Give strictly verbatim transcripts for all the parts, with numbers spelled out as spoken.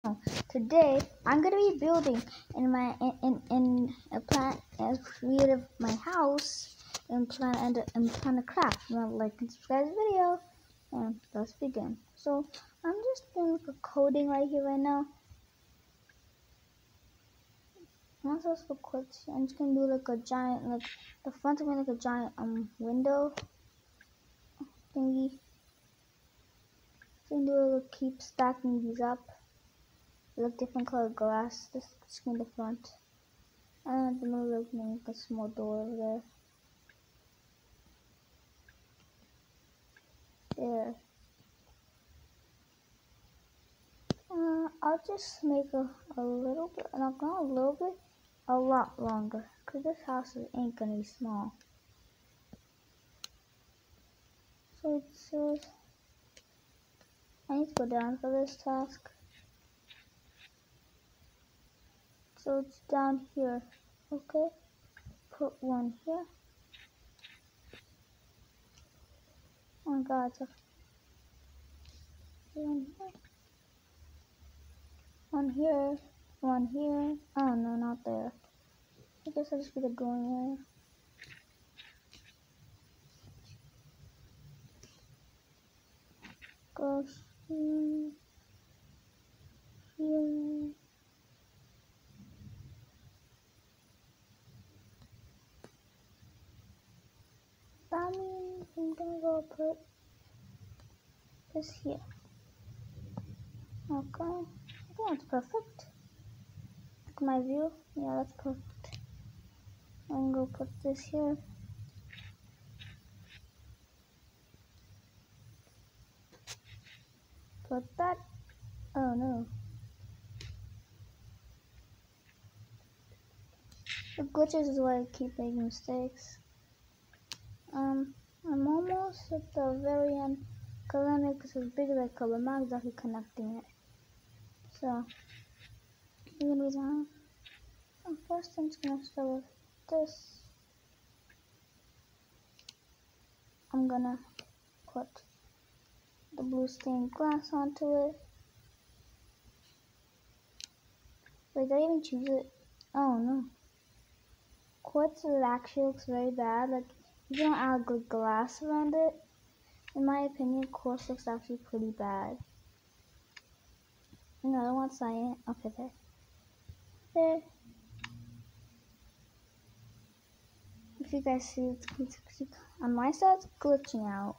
Today I'm gonna be building in my in in, in a plan as creative my house and plan and and plan a craft. You know, like and subscribe this video and let's begin. So I'm just doing like a coding right here right now. I'm not supposed to quit. I'm just gonna do like a giant like the front of me like a giant um window thingy. So I'm gonna do keep stacking these up. Like different colored glass. This is in the front. And I'm gonna like make a small door over there. There. Uh, I'll just make a, a little bit, not gonna a little bit, a lot longer, cause this house ain't gonna be small. So it says, I need to go down for this task. So it's down here, okay? Put one here. Oh my god, it's a, one here. One here, one here. Oh no, not there. I guess I'll just be the going area. Goes here, here. That means I'm gonna go put this here. Okay, I think that's perfect. Look at my view. Yeah, that's perfect. I'm gonna put this here. Put that. Oh no. The glitches is why I keep making mistakes. Um, I'm almost at the very end. Cause I make this as big as I could, but I'm not exactly connecting it. So, I'm gonna be down. And first, I'm just gonna start with this. I'm gonna put the blue stained glass onto it. Wait, did I even choose it? Oh no. Quartz actually looks very bad. Like, if you don't add good glass around it, in my opinion, quartz looks actually pretty bad. Another one, cyan. Okay, there. There. If you guys see, it's, it's, it's on my side, it's glitching out.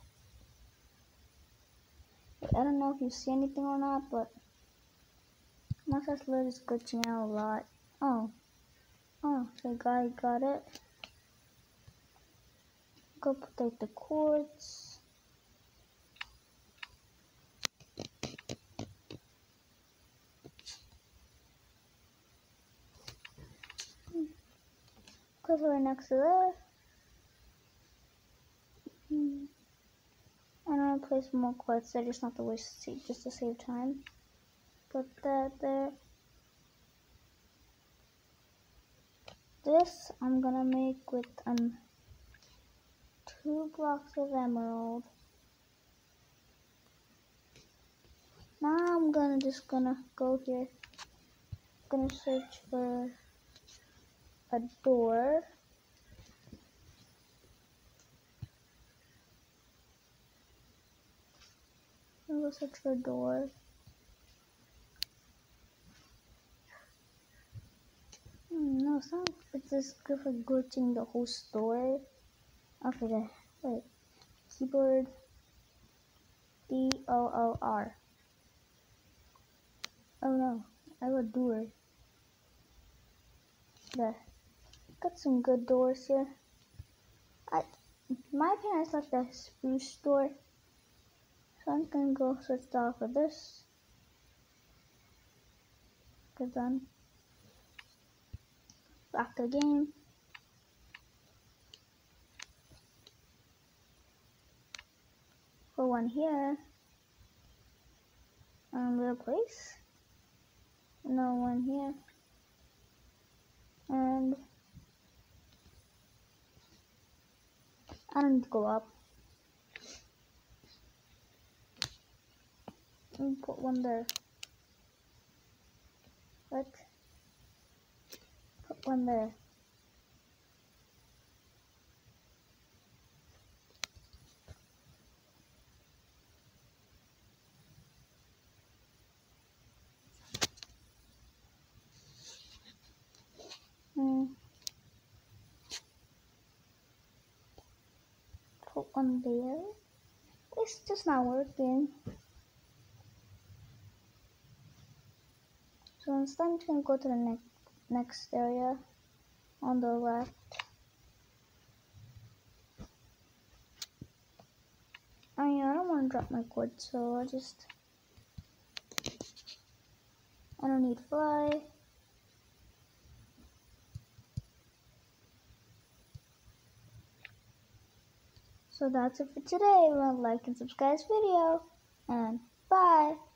I don't know if you see anything or not, but my side's literally is glitching out a lot. Oh. Oh, so guy got it. Go protect the quartz. Put it right next to there. Hmm. And I'm gonna place more quartz there, just not to waste seed, just to save time. Put that there. This I'm gonna make with um two blocks of emerald. Now I'm gonna just gonna go here. Gonna search for a door. I'm gonna search for a door. Hmm, no, it's not. It's just good for glitching the whole store. Okay, there. Wait. Keyboard. D O O R. Oh no, I have a door. There. Got some good doors here. I, in my opinion, it's like the spruce door. So I'm gonna go switch off for this. Good done. Back to the game. For one here. Um, little place. No one here. And I don't need to go up. And put one there. But put one there. Hmm. Put one there. It's just not working. So instead I'm just gonna go to the next next area on the left. I mean, I don't want to drop my cord, so I just I don't need fly. So that's it for today. Remember, like and subscribe this video, and bye.